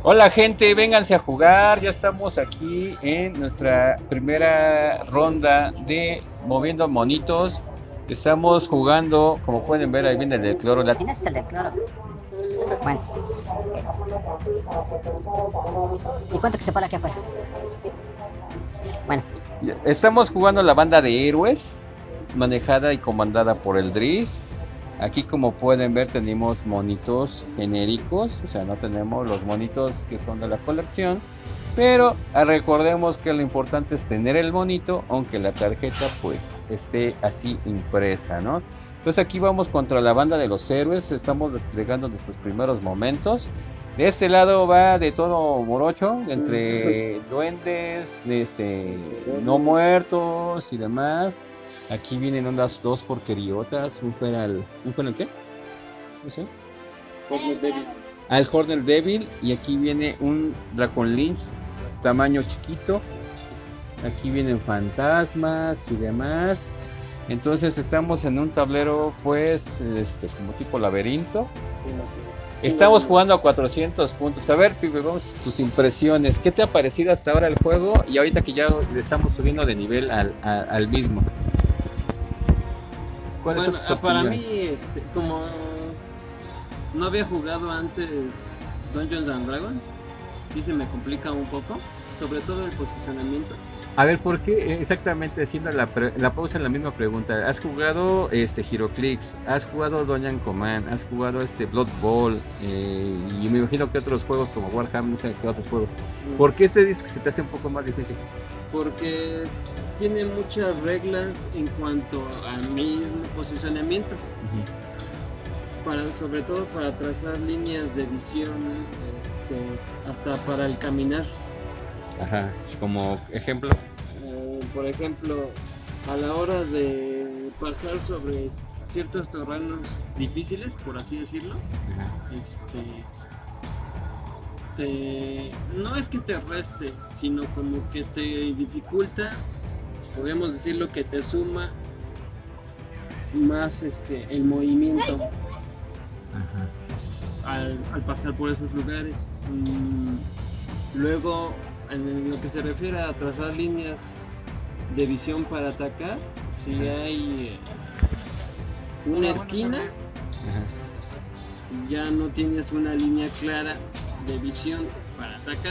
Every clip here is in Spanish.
Hola gente, vénganse a jugar. Ya estamos aquí en nuestra primera ronda de moviendo monitos. Estamos jugando, como pueden ver, ahí viene el del cloro. Tienes el de cloro. Bueno. ¿Y cuánto que se para aquí afuera? Bueno. Estamos jugando la banda de héroes, manejada y comandada por el Driz. Aquí, como pueden ver, tenemos monitos genéricos, o sea, no tenemos los monitos que son de la colección, pero recordemos que lo importante es tener el monito, aunque la tarjeta pues esté así impresa, ¿no? Entonces aquí vamos contra la banda de los héroes, estamos desplegando nuestros primeros momentos. De este lado va de todo morocho, entre duendes, no muertos y demás. Aquí vienen unas dos porqueriotas, un Feral qué? No sé. Hornet Devil. Al Hornet Devil, y aquí viene un Dragon Lynch, tamaño chiquito. Aquí vienen fantasmas y demás. Entonces estamos en un tablero pues como tipo laberinto. Estamos jugando a 400 puntos. A ver, pibe, vamos tus impresiones. ¿Qué te ha parecido hasta ahora el juego? Y ahorita que ya le estamos subiendo de nivel al mismo. Bueno, para mí, como no había jugado antes Dungeons and Dragons, sí se me complica un poco, sobre todo el posicionamiento. A ver, ¿por qué exactamente haciendo la pausa en la misma pregunta? ¿Has jugado HeroClix? ¿Has jugado Dungeon Command? ¿Has jugado Blood Bowl? Y me imagino que otros juegos como Warhammer, no sé qué otros juegos. ¿Por qué dice que se te hace un poco más difícil? Porque tiene muchas reglas en cuanto al mismo posicionamiento. Sobre todo para trazar líneas de visión, hasta para el caminar. Ajá, como ejemplo. Por ejemplo, a la hora de pasar sobre ciertos terrenos difíciles, por así decirlo, no es que te reste, sino como que te dificulta, podemos decirlo, que te suma más el movimiento. Al pasar por esos lugares. Luego, en lo que se refiere a trazar líneas de visión para atacar, si hay una esquina, ya no tienes una línea clara de visión para atacar.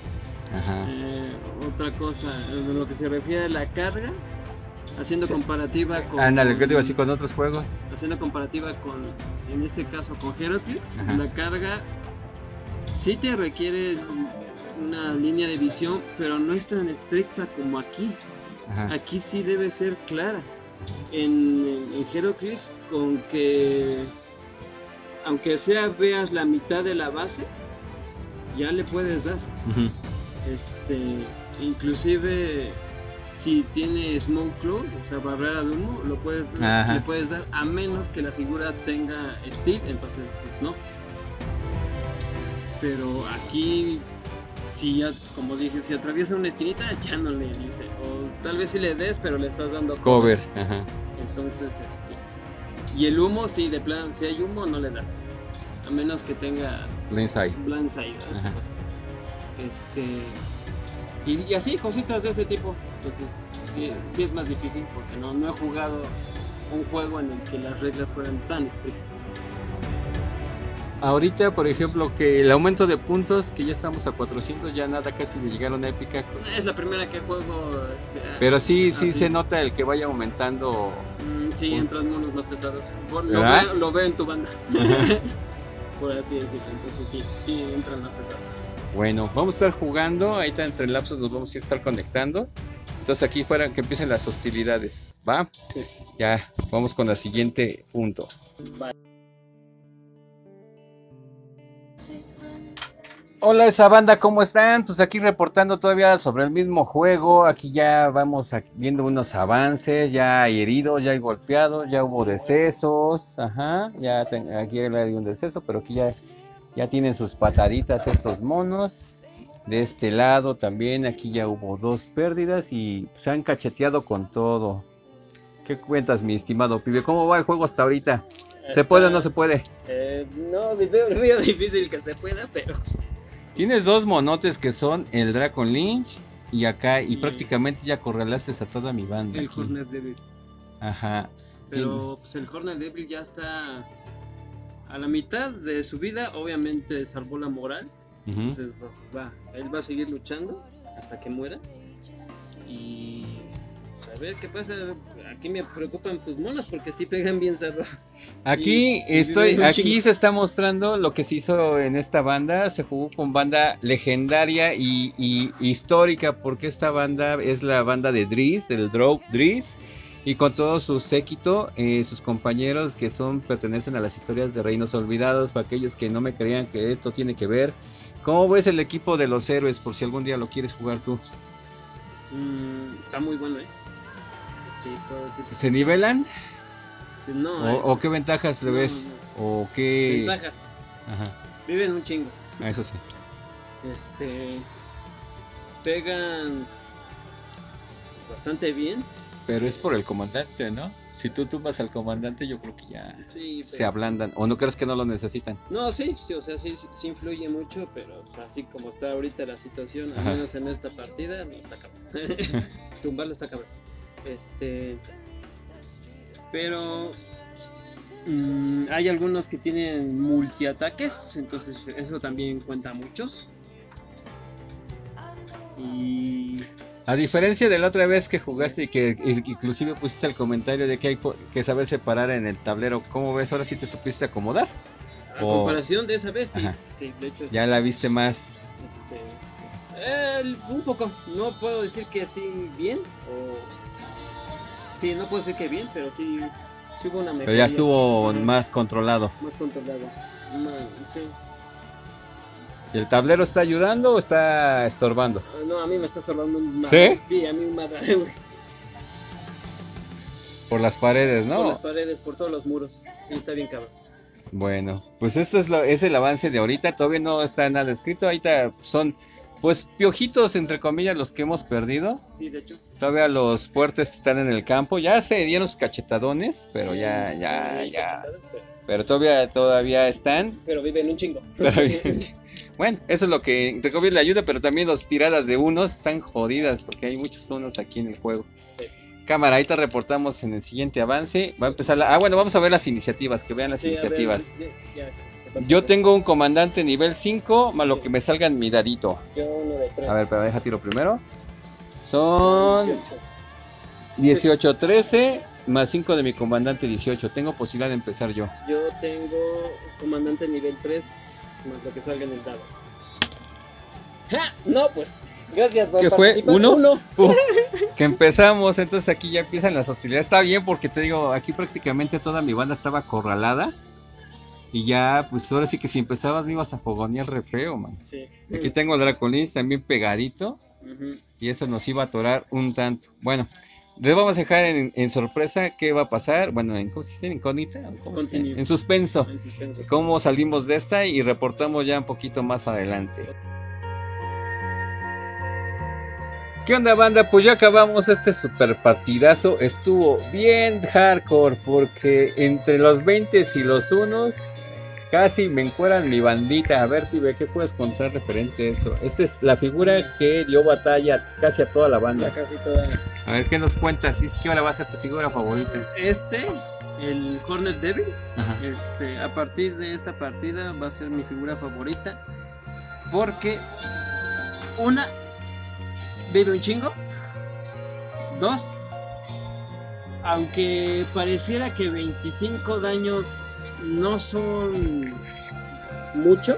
Otra cosa, en lo que se refiere a la carga, haciendo comparativa con... Ándale, ¿qué te iba a decir con otros juegos? Haciendo comparativa con, en este caso, con HeroClix, la carga sí te requiere una línea de visión, pero no es tan estricta como aquí. Aquí sí debe ser clara. En HeroClix, con que aunque sea veas la mitad de la base, ya le puedes dar. Inclusive si tiene smoke cloud, o sea, barrera de humo, le puedes dar, a menos que la figura tenga steel, entonces pues, no. Pero aquí, si ya, como dije, si atraviesa una esquinita, ya no le diste. O tal vez si le des, pero le estás dando cover. Entonces, y el humo, sí, de plan, si hay humo, no le das. A menos que tengas Blindside. Y así, cositas de ese tipo. Entonces, sí es más difícil porque no he jugado un juego en el que las reglas fueran tan estrictas. Ahorita, por ejemplo, que el aumento de puntos, que ya estamos a 400, ya nada casi de llegar a una épica. Es la primera que juego. Pero sí se nota el que vaya aumentando. Sí, entran monos más pesados. Lo veo en tu banda. Por así decirlo. Entonces sí entran más pesados. Bueno, vamos a estar jugando. Ahí está, entre lapsos nos vamos a estar conectando. Entonces aquí fuera que empiecen las hostilidades. ¿Va? Sí. Ya, vamos con el siguiente punto. Vale. Hola esa banda, ¿cómo están? Pues aquí reportando todavía sobre el mismo juego. Aquí ya vamos viendo unos avances. Ya hay heridos, ya hay golpeados, ya hubo decesos. Aquí hay un deceso, pero aquí ya tienen sus pataditas estos monos. De este lado también, aquí ya hubo 2 pérdidas y se han cacheteado con todo. ¿Qué cuentas, mi estimado pibe? ¿Cómo va el juego hasta ahorita? ¿Se puede o no se puede? No, veo difícil que se pueda, pero Tienes dos monotes que son el Dragon Lynch y acá, y prácticamente ya correlaste a toda mi banda. El aquí. Hornet Devil. Ajá. Pero pues el Hornet Devil ya está a la mitad de su vida, obviamente salvó la moral. Ujú. Entonces pues, él va a seguir luchando hasta que muera. Y pues, a ver qué pasa. Aquí me preocupan tus monos porque sí pegan bien cerdo. Aquí y vive un aquí chingo. se está mostrando lo que se hizo en esta banda. Se jugó con banda legendaria y histórica, porque esta banda es la banda de Driss, del Drop Driss, y con todo su séquito, sus compañeros que pertenecen a las historias de Reinos Olvidados. Para aquellos que no me creían que esto tiene que ver, ¿cómo ves el equipo de los héroes? Por si algún día lo quieres jugar tú. Está muy bueno, Sí, puedo decir que ¿Se nivelan? sí, no, ¿O qué ventajas le No, ves? ¿O qué? ventajas. Ajá, Viven un chingo. eso sí. Pegan bastante bien. Pero es por el comandante, ¿no? Si tú tumbas al comandante, yo creo que ya Sí, se pero... ablandan. ¿O no crees que no lo necesitan? No, sí, o sea, sí influye mucho, pero o sea, así como está ahorita la situación, al Ajá. menos en esta partida, no está cabrón. Tumbarlo está cabrón. Pero hay algunos que tienen multiataques, entonces eso también cuenta mucho. Y A diferencia de la otra vez que jugaste y que inclusive pusiste el comentario de que hay que saber separar en el tablero, ¿cómo ves? ¿Ahora sí te supiste acomodar? a comparación de esa vez, sí, Ajá. sí, de hecho, Ya la viste más... un poco, no puedo decir que sí bien, sí, no puedo decir que bien, pero sí hubo una mejora. Pero ya estuvo Ajá, más controlado. más controlado. Sí. ¿El tablero está ayudando o está estorbando? No, a mí me está estorbando un madre. ¿Sí? Sí, a mí un madre, güey. Por las paredes, Por ¿no? las paredes, por todos los muros. Sí, está bien cabrón. Bueno, pues esto es el avance de ahorita. Todavía no está nada escrito. Ahorita son, pues, piojitos, entre comillas, los que hemos perdido. Sí, de hecho. Todavía los fuertes están en el campo. Ya se dieron sus cachetadones, pero ya. Pero todavía están. Pero viven un chingo. Todavía- Bueno, eso es lo que, entre comillas, le ayuda, pero también las tiradas de unos están jodidas, porque hay muchos unos aquí en el juego. Sí. Cámara, ahorita reportamos en el siguiente avance. Va a empezar bueno, vamos a ver las iniciativas, que vean las Sí, a ver, iniciativas. ya, Yo tengo un comandante nivel 5, más lo que me salga en mi dadito. Yo uno de 3. A ver, pero deja tiro primero. Son 18. 18, 13, más 5 de mi comandante 18. Tengo posibilidad de empezar yo. Yo tengo comandante nivel 3, más lo que salga en el dado. ¡Ja! No, pues. Gracias por ¿Qué fue? participar. ¿Uno? Que empezamos, entonces aquí ya empiezan las hostilidades. Está bien porque te digo, aquí prácticamente toda mi banda estaba acorralada. Y ya, pues ahora sí que si empezabas me ibas a fogonear re feo, man. Sí. Aquí tengo el Dracolins también pegadito. Ujú. Y eso nos iba a atorar un tanto. Bueno, les vamos a dejar en sorpresa qué va a pasar. Bueno, ¿cómo se dice? ¿Incógnita? ¿Cómo se dice? Continue. En suspenso. En suspenso. Cómo salimos de esta y reportamos ya un poquito más adelante. ¿Qué onda, banda? Pues ya acabamos este super partidazo. Estuvo bien hardcore porque entre los 20 y los unos casi me encueran mi bandita. A ver, pibe, ¿qué puedes contar referente a eso? Esta es la figura que dio batalla casi a toda la Ya banda. casi toda. A ver, ¿qué nos cuentas? Dices que ahora va a ser tu figura favorita. El Hornet Devil, Ajá. a partir de esta partida va a ser mi figura favorita. Porque, una, vive un chingo. Dos, aunque pareciera que 25 daños no son mucho,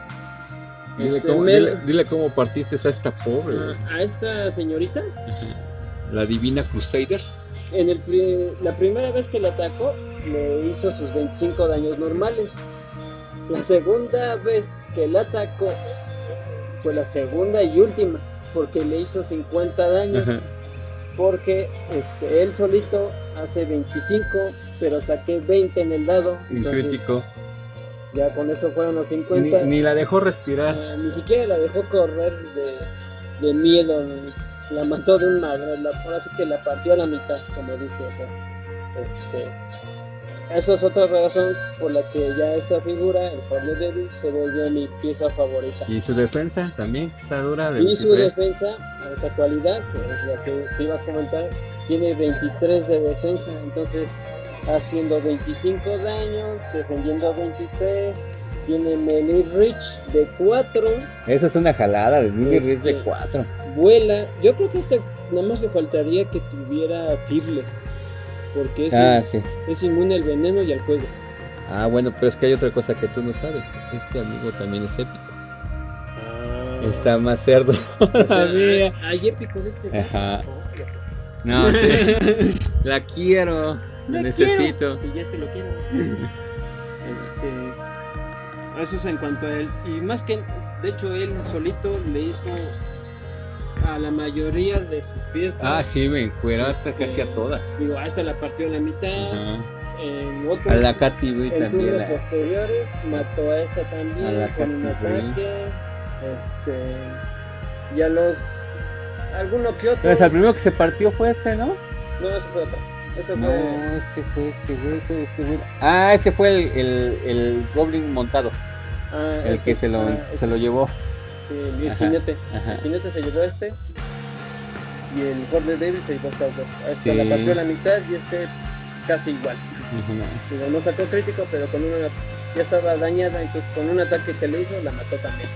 Dile cómo partiste a esta pobre. a esta señorita, La Divina Crusader. la primera vez que la atacó, le hizo sus 25 daños normales. La segunda vez que la atacó fue la segunda y última, porque le hizo 50 daños. Ajá. Porque él solito hace 25, pero saqué 20 en el dado. Un Entonces, crítico. ya con eso fueron los 50. Ni la dejó respirar. Ni siquiera la dejó correr de miedo. La mató de un madre. Ahora sí que la partió a la mitad, como dice acá. esa es otra razón por la que ya esta figura, el Harley Davidson, se volvió mi pieza favorita. Y su defensa también está dura. De Y su 23. defensa, a esta actualidad, que es lo que te iba a comentar, tiene 23 de defensa, entonces haciendo 25 daños, defendiendo 23, tiene melee reach de 4, Esa es una jalada de Billy Reese de Este, 4. vuela. Yo creo que nada más le faltaría que tuviera Fearless, porque Sí. es inmune al veneno y al fuego. Ah, bueno, pero es que hay otra cosa que tú no sabes. Este amigo también es épico. Está más cerdo O sea, todavía. hay épico de este. Ajá. No, sí. La quiero. La necesito. Si ya lo quiero. Eso es en cuanto a él. Y más que, de hecho, él solito le hizo a la mayoría de sus piezas. Ah, sí, me encueró hasta casi a todas. Digo, a esta la partió a la mitad. Ajá. En otro, A la Katy Bui en también. turnos posteriores mató a esta también A la con un Katy Bui. ataque. Y a los. Alguno que otro. Entonces, el primero que se partió fue este, ¿no? No, ese fue otro. Ese No, fue. este fue este güey. Ah, este fue el Goblin montado. El que se lo llevó. Sí, el Ajá, jinete. ajá. El jinete se llevó este. Y el Harley Davidson se llevó estas dos. A esta Sí. la partió a la mitad y este casi igual. Ujú. Digo, no sacó crítico, pero con una ya estaba dañada, entonces con un ataque que le hizo la mató también.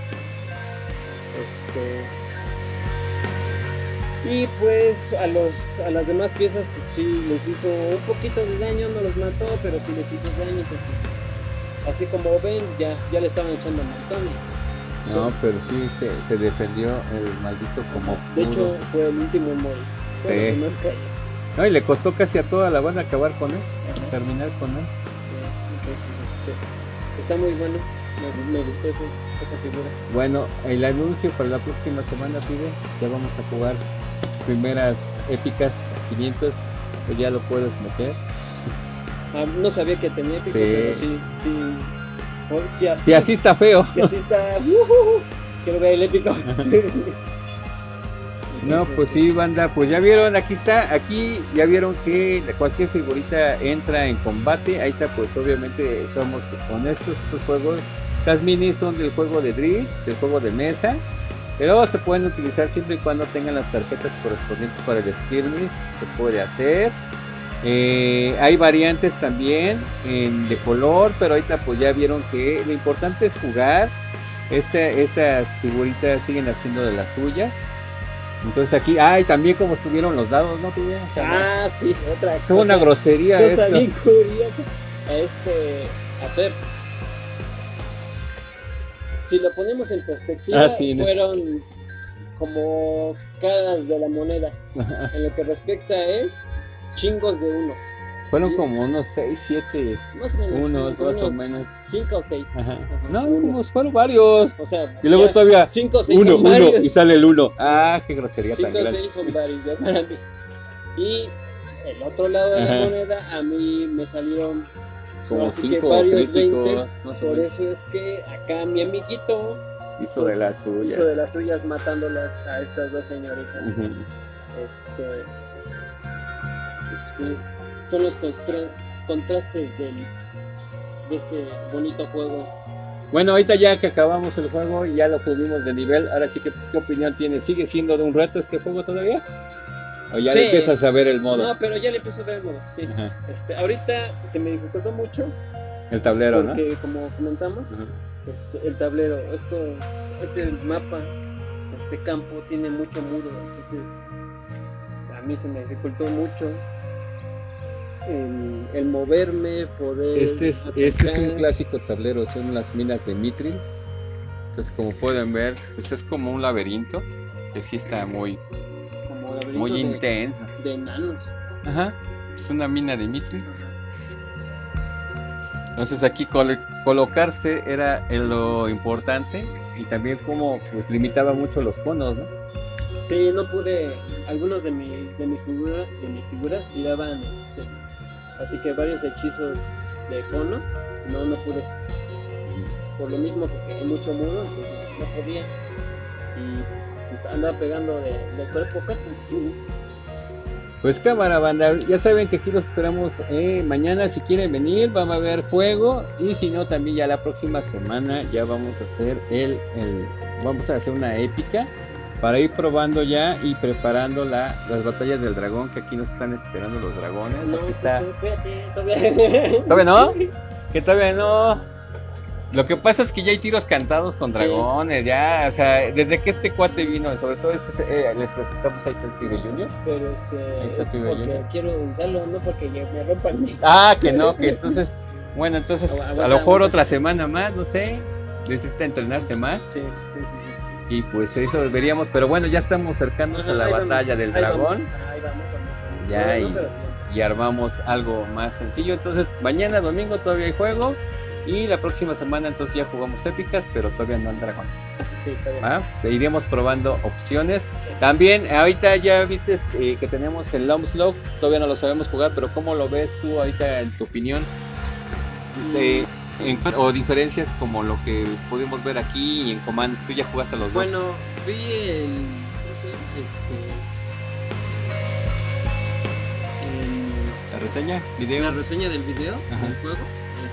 Y pues a las demás piezas pues sí les hizo un poquito de daño, no los mató, pero sí les hizo daño, entonces así como ven ya le estaban echando un montón. No, pero sí se defendió el maldito como De pudo. hecho fue el último en morir. Todos Sí. los demás cayeron. No, y le costó casi a toda la banda acabar con él, Ajá. terminar con él. Entonces, está muy bueno, me gustó esa figura. Bueno, el anuncio para la próxima semana, pide, ya vamos a jugar primeras épicas 500, pues ya lo puedes meter. No sabía que tenía épico, Sí. pero sí, Si así está feo. si así está, quiero ver el épico. No, pues sí, banda, pues ya vieron, aquí ya vieron que cualquier figurita entra en combate. Ahí está, pues obviamente somos honestos, estos juegos, estas minis son del juego de Driss, del juego de mesa, pero se pueden utilizar siempre y cuando tengan las tarjetas correspondientes para el skirmish, se puede hacer. Hay variantes también de color, pero ahorita pues ya vieron que lo importante es jugar. Estas figuritas siguen haciendo de las suyas. Entonces aquí, y también como estuvieron los dados, ¿no? Sí, otra Es una grosería cosa esto. bien curiosa. A ver, si lo ponemos en perspectiva, Sí, fueron como caras de la moneda. En lo que respecta a él, chingos de unos. Fueron como unos 6, 7 Más o menos. unos, más o menos. 5 o 6. Ajá. No, como fueron varios. O sea, Y luego ya, todavía 5 o 6 uno, son varios. y sale el 1. Qué grosería 5 tan o grande. 6 son varios ya para mí. Y el otro lado de Ajá. la moneda, a mí me salieron Como así que 5 varios críticos, 20. más o Por menos. eso es que acá mi amiguito Hizo de las suyas. hizo de las suyas matándolas a estas dos señoritas. Ujú. Sí, son los contrastes de este bonito juego. Bueno, ahorita ya que acabamos el juego y ya lo subimos de nivel, ahora sí que, ¿qué opinión tienes? ¿Sigue siendo de un reto este juego todavía? ¿O ya Sí. le empiezas a ver el modo? No, pero ya le empiezo a ver el modo, sí. Ajá. Ahorita se me dificultó mucho El tablero, ¿no? porque como comentamos, Ajá. el tablero, el mapa, este campo tiene mucho muro, entonces a mí se me dificultó mucho el moverme, poder Este es un atacar. clásico tablero, son las minas de Mithril. Entonces, como pueden ver, pues es como un laberinto que sí está muy como laberinto muy de, intenso. de enanos. Ajá, es una mina de Mithril. Entonces aquí colocarse era lo importante y también como pues limitaba mucho los conos, ¿no? Sí, no pude. Algunos de mis figuras tiraban así que varios hechizos de cono. No pude. Por lo mismo, porque hay mucho muro, entonces no podía. Y andaba pegando de cuerpo a cuerpo. Pues cámara, banda, ya saben que aquí los esperamos mañana. Si quieren venir, vamos a ver juego. Y si no, también ya la próxima semana ya vamos a hacer vamos a hacer una épica para ir probando ya y preparando las batallas del dragón, que aquí nos están esperando los dragones. No, Aquí está. espérate, todavía. ¿Todavía no? Que todavía no. Lo que pasa es que ya hay tiros cantados con dragones, ya, o sea, desde que este cuate vino, sobre todo les presentamos, ahí está el Pibe Junior. Pero Ahí está es Pibe porque Junior. quiero usarlo, no porque ya me rompan. Ah, que no, que entonces, bueno, entonces Aguanta, a lo mejor aguanta. otra semana más, no sé, necesita entrenarse más. Sí, sí, sí, sí. Y pues eso veríamos, pero bueno, ya estamos acercándonos a la Ahí batalla vamos, del ahí dragón. vamos, ahí vamos. Ya, No, y- pero sí. Y armamos algo más sencillo. Entonces mañana domingo todavía hay juego. Y la próxima semana entonces ya jugamos épicas, pero todavía no al dragón. Sí, está bien. ¿Va? Iremos probando opciones. También ahorita ya viste que tenemos el Lumslog, todavía no lo sabemos jugar, pero ¿cómo lo ves tú ahorita en tu opinión? O diferencias como lo que pudimos ver aquí y en Command. Tú ya jugaste a los dos. Bueno, vi ¿cómo se llama? La reseña, La video. reseña del video Ajá. del juego.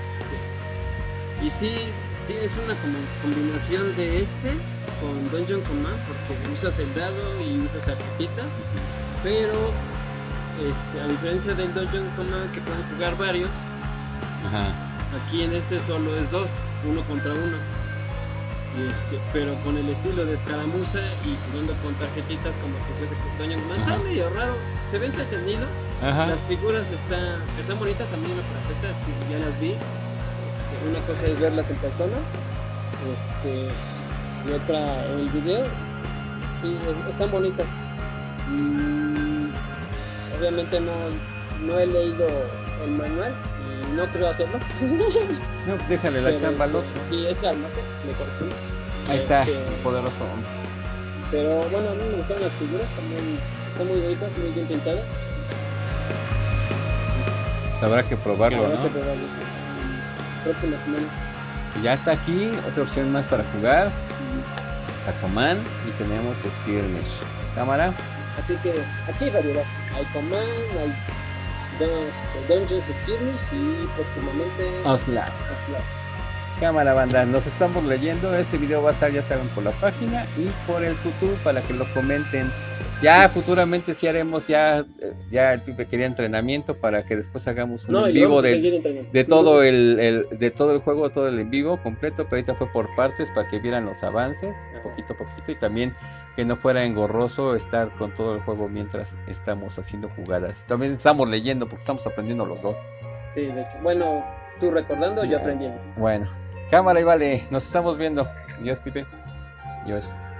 Y sí, es una como combinación de con Dungeon Command, porque usas el dado y usas tarjetitas, pero a diferencia del Dungeon Command que pueden jugar varios, Ajá. aquí en solo es uno contra uno. Pero con el estilo de escaramuza y jugando con tarjetitas como si fuese con Dungeon Command. Está Ajá. medio raro, se ve entretenido. Ajá. Las figuras están bonitas, a mí me parece, sí, ya las vi. Una cosa es verlas en persona, y otra en el video. Sí, están bonitas. Obviamente no he leído el manual y no creo hacerlo. No, déjale la Pero, chamba al otro. Sí, es al máster, me corresponde. Ahí está, Este, poderoso. Pero bueno, a mí me gustaron las figuras, también están muy bonitas, muy bien pintadas. Habrá que probarlo, Habrá que ¿no? probarlo en próximas semanas. Ya está aquí, otra opción más para jugar. Está Command y tenemos Skirmish. Cámara. Así que aquí hay variedad. Hay Command, hay Dungeons Skirmish y próximamente Osla. Osla. Cámara, banda. Nos estamos leyendo. Este video va a estar, ya saben, por la página y por el YouTube para que lo comenten. Ya futuramente sí haremos ya el Pipe quería entrenamiento para que después hagamos un en y vivo vamos a de seguir entrenando. de todo de todo el juego, todo el en vivo completo, pero ahorita fue por partes para que vieran los avances, Ajá. poquito a poquito, y también que no fuera engorroso estar con todo el juego mientras estamos haciendo jugadas. También estamos leyendo porque estamos aprendiendo los dos. Sí, de hecho. Bueno, tú recordando, yo aprendiendo. Bueno, cámara y vale, nos estamos viendo. Dios, Pipe. Dios.